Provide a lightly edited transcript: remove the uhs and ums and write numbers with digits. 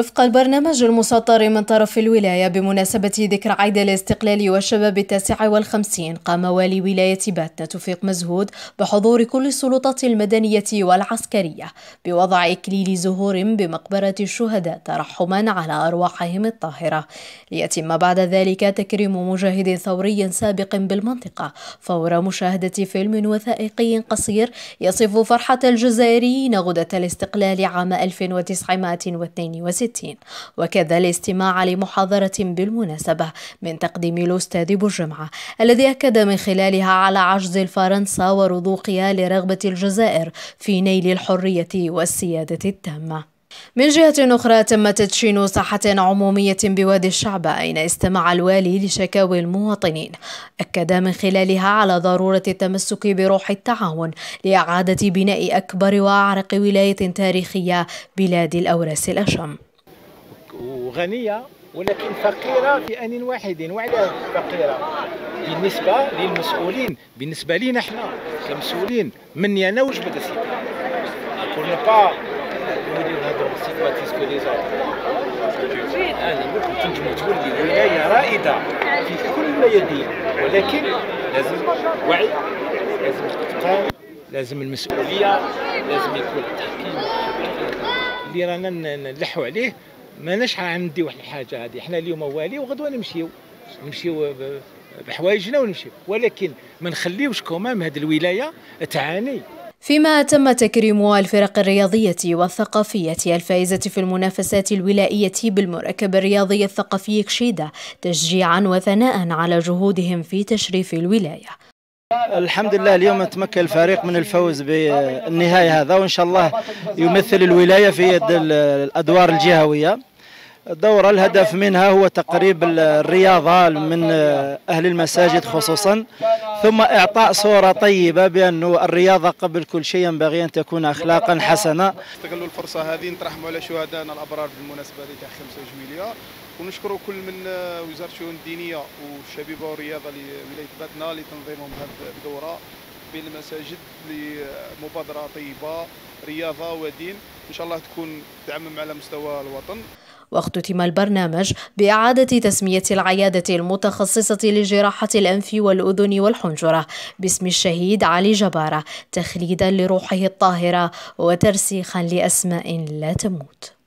وفق البرنامج المسطر من طرف الولاية بمناسبة ذكرى عيد الاستقلال والشباب 59، قام والي ولاية باتنا توفيق مزهود بحضور كل السلطات المدنية والعسكرية بوضع إكليل زهور بمقبرة الشهداء ترحما على أرواحهم الطاهرة، ليتم بعد ذلك تكريم مجاهد ثوري سابق بالمنطقة فور مشاهدة فيلم وثائقي قصير يصف فرحة الجزائريين غدة الاستقلال عام 1962، وكذا الاستماع لمحاضرة بالمناسبة من تقديم الأستاذ بوجمعة الذي أكد من خلالها على عجز الفرنسا ورضوخها لرغبة الجزائر في نيل الحرية والسيادة التامة. من جهة أخرى تم تدشين ساحة عمومية بوادي الشعب أين استمع الوالي لشكاوي المواطنين، أكد من خلالها على ضرورة التمسك بروح التعاون لإعادة بناء أكبر وأعرق ولاية تاريخية بلاد الأوراس الأشم. وغنية ولكن فقيرة في آن واحد. وعلى فقيرة بالنسبة للمسؤولين، بالنسبة لنا احنا كمسؤولين، مني أنا وجبد السيد أنا ممكن تنجموا تولي ولاية رائدة في كل الميادين، ولكن لازم وعي، لازم الإتقان، لازم المسؤولية، لازم يكون التحكيم اللي رانا نلحوا عليه. ماناش عندي واحد الحاجة هذه، احنا اليوم والي وغدوة نمشيو بحوايجنا ونمشيو، ولكن ما نخليوش كمام هذه الولاية تعاني. فيما تم تكريم الفرق الرياضية والثقافية الفائزة في المنافسات الولائية بالمركب الرياضي الثقافي كشيدة تشجيعا وثناء على جهودهم في تشريف الولاية. الحمد لله اليوم تمكن الفريق من الفوز بالنهاية هذا، وإن شاء الله يمثل الولاية في الأدوار الجهوية. الدورة الهدف منها هو تقريب الرياضة من أهل المساجد خصوصا، ثم إعطاء صورة طيبة بأن الرياضة قبل كل شيء ينبغي أن تكون أخلاقا حسنة. استغلوا الفرصة هذه نترحموا على شهدائنا الأبرار بالمناسبة تاع 5 جويلية، ونشكروا كل من وزارة الشؤون الدينية والشبيبة والرياضة لولاية باتنا لتنظيمهم هذه الدورة بين المساجد لمبادرة طيبة رياضة ودين، إن شاء الله تكون تعمم على مستوى الوطن. واختتم البرنامج بإعادة تسمية العيادة المتخصصة لجراحة الأنف والأذن والحنجرة باسم الشهيد علي جبارة تخليدا لروحه الطاهرة وترسيخا لأسماء لا تموت.